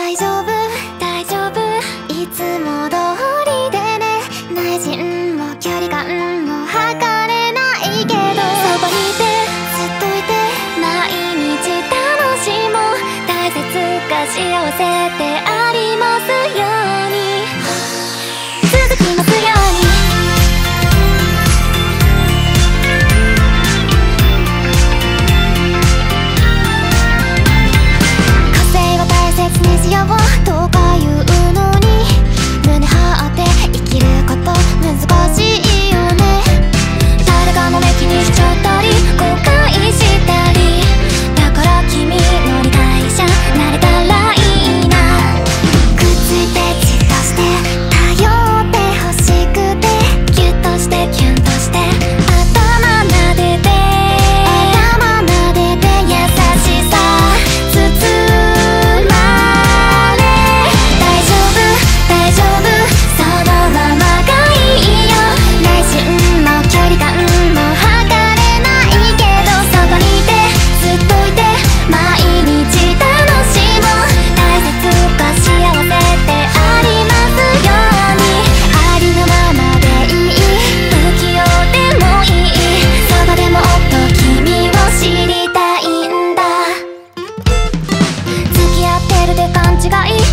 大丈夫大丈夫いつも通りでね。内心も距離感も測れないけど、そばにいてずっといて毎日楽しもう。大切か幸せでありますように、続きますように。個性は大切にしようとか言うのに、胸張って生きること難しいよね。誰かの目気にしちゃったり後悔したり、だから君の理解者なれたらいいな。くっついてじっとして頼ってほしくて、ギュッとしてキュンとして頭撫でて頭撫でて、優しさ包まれ。大丈夫大丈夫そのままがいいよ。内心も距離感も測れないけど、そばにいてずっといて毎日楽しもう。大切か幸せでありますように。ありのままでいい、不器用でもいい、そばでもっと君を知りたいんだ。付き合ってるで勘違い